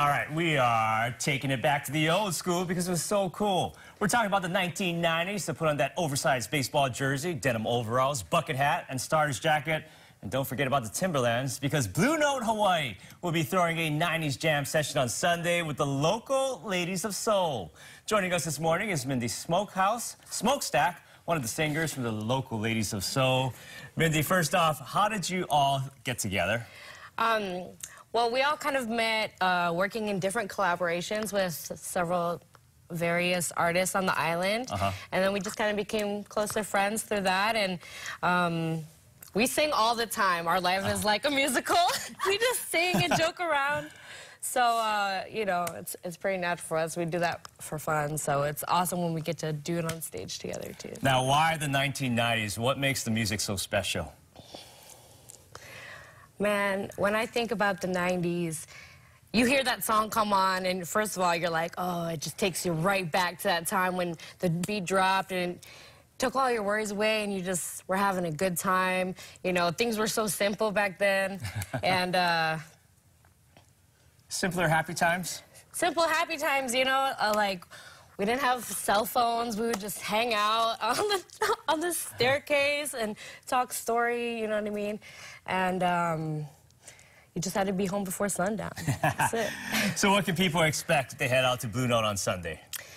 All right, we are taking it back to the old school because it was so cool. We're talking about the 1990s to put on that oversized baseball jersey, denim overalls, bucket hat, and starter's jacket. And don't forget about the Timberlands because Blue Note Hawaii will be throwing a 90s jam session on Sunday with the local Ladies of Soul. Joining us this morning is Mindy Smokestack, one of the singers from the local Ladies of Soul. Mindy, first off, how did you all get together? Well, we all kind of met working in different collaborations with several various artists on the island. And then we just kind of became closer friends through that. And we sing all the time. Our life is like a musical. We just sing and joke around. So, you know, it's pretty natural for us. We do that for fun. So it's awesome when we get to do it on stage together, too. Now, why the 1990s? What makes the music so special? Man, when I think about the 90s, you hear that song come on, and first of all, you're like, oh, it just takes you right back to that time when the beat dropped and took all your worries away, and you just were having a good time. You know, things were so simple back then. And simpler, happy times? Simple, happy times, you know, like, we didn't have cell phones. We would just hang out on the staircase and talk story, you know what I mean? And you just had to be home before sundown. That's it. So what can people expect if they head out to Blue Note on Sunday?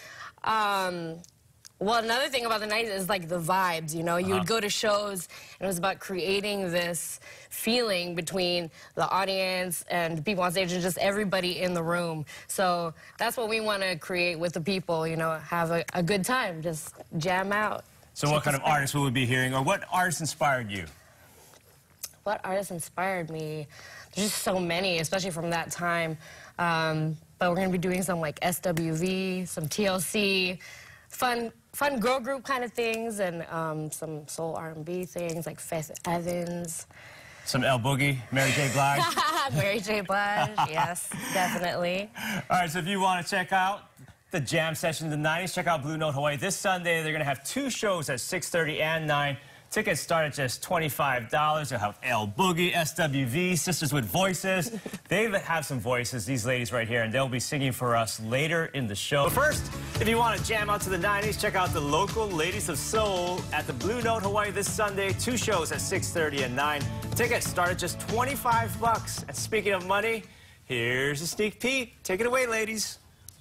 Well, another thing about the 90s is like the vibes, you know? You would go to shows, and it was about creating this feeling between the audience and people on stage and just everybody in the room. So that's what we want to create with the people, you know, have a good time, just jam out. So what kind of artists will we be hearing, or what artists inspired you? What artists inspired me? There's just so many, especially from that time. But we're going to be doing some like SWV, some TLC, fun girl group kind of things, and some soul R&B things like Faith Evans. Some El Boogie, Mary J. Blige? Mary J. Blige, yes, definitely. All right, so if you want to check out the jam session in the 90s, check out Blue Note Hawaii. This Sunday, they're going to have 2 shows at 6:30 and 9. Tickets start at just $25. They'll have El Boogie, SWV, Sisters with Voices. They have some voices, these ladies right here, and they'll be singing for us later in the show. But first, if you want to jam out to the 90s, check out the local Ladies of Soul at the Blue Note Hawaii this Sunday. 2 shows at 6:30 and 9. Tickets start at just $25. And speaking of money, here's a sneak peek. Take it away, ladies.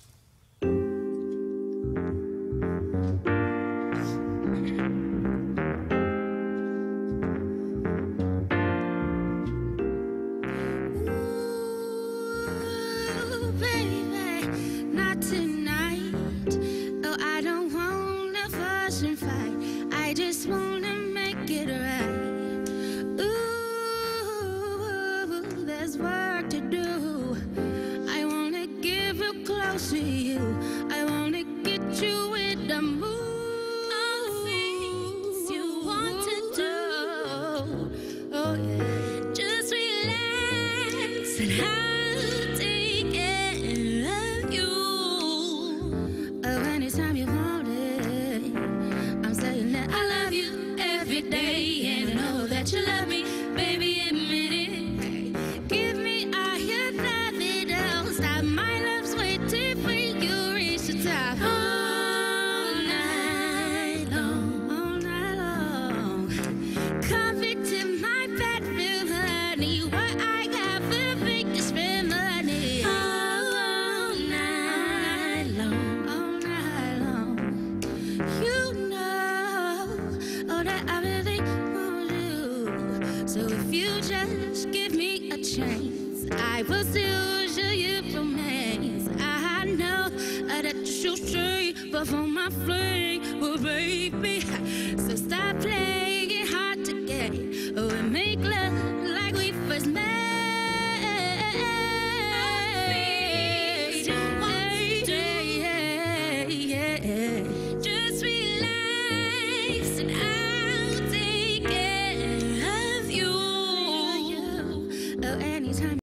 I just wanna make it right. Ooh, there's work to do. I wanna give you close to you. I wanna get you in the mood. All the things you want to do. Oh yeah. Just relax and I'll take care of you. Oh, anytime you want it. I'm saying that I love you every day, and I know that you love me, baby, admit it. Give me all your love, it don't stop. My love's waiting for you, reach the top. All night long. Convict in my bed, feel honey. What I got for fake to spend money. All night long. You know that I really want you. So if you just give me a chance, I will still show you romance. I know that you stay, but for my flame, well, baby. So stop playing it hard to get, and make love like we first met.